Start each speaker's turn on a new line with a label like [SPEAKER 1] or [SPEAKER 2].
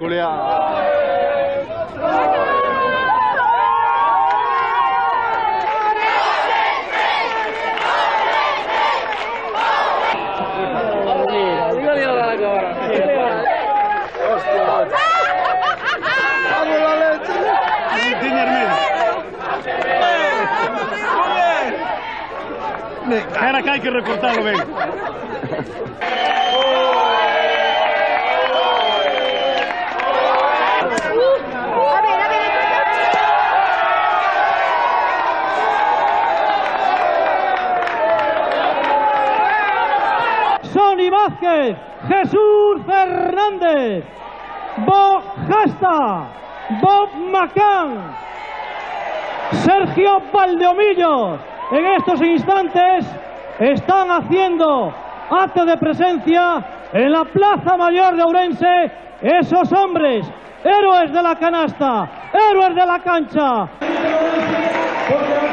[SPEAKER 1] culiao.
[SPEAKER 2] Era que hay que recortarlo, ven.
[SPEAKER 3] Sony Vázquez, Jesús Fernández, Bob Jasta, Bob McCann, Sergio Valdeomillos. En estos instantes están haciendo acto de presencia en la Plaza Mayor de Ourense esos hombres, héroes de la canasta, héroes de la cancha.